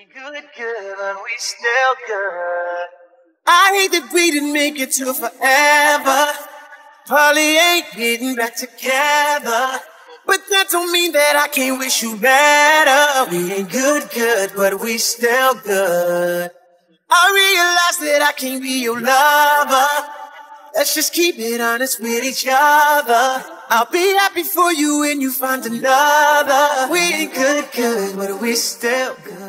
Good, good, but we still good. I hate that we didn't make it to forever. Probably ain't getting back together. But that don't mean that I can't wish you better. We ain't good, good, but we still good. I realize that I can't be your lover. Let's just keep it honest with each other. I'll be happy for you when you find another. We ain't good, good, but we still good.